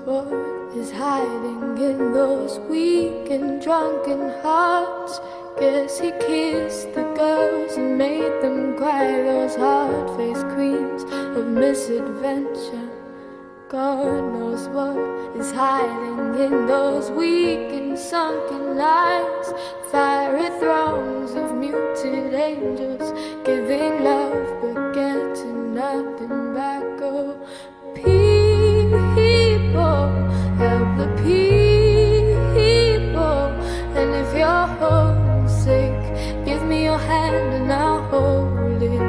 what is hiding in those weak and drunken hearts. Guess he kissed the girls and made them cry, those hard-faced queens of misadventure. God knows what is hiding in those weak and sunken lines. Fiery throngs of muted angels giving love but getting nothing back. Oh, people, help the people. And if you're homesick, give me your hand and I'll hold it.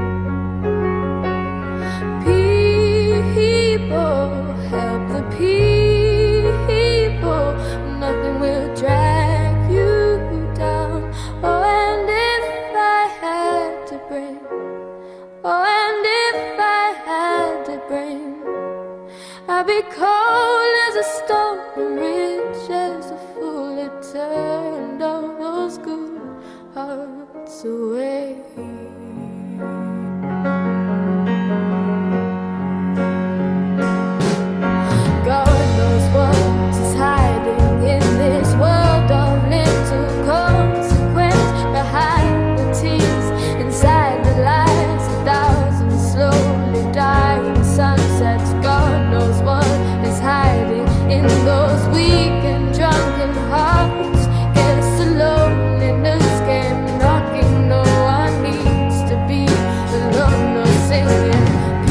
People, help the people. Nothing will drag you down. Oh, and if I had to bring, oh, and if I had to bring, I'd be cold as a stone and rich as a fool. It turned all those good hearts away. God knows what is hiding in this world of little consequence. Behind the tears, inside the lies, 1,000 slowly dying sunsets. God knows what is hiding in those weak and drunken hearts. Guess the loneliness came knocking. No one needs to be alone. No singing.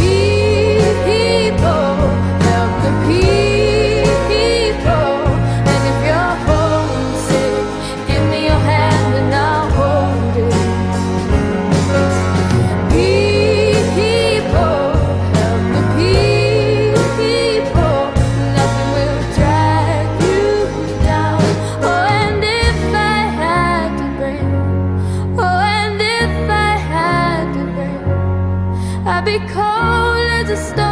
People, help the people. And if you're homesick, give me your hand and I'll hold it. People, help the people. Nothing will drag you down. Oh, and if I had to bring, oh, and if I had to bring, I'd be cold as a stone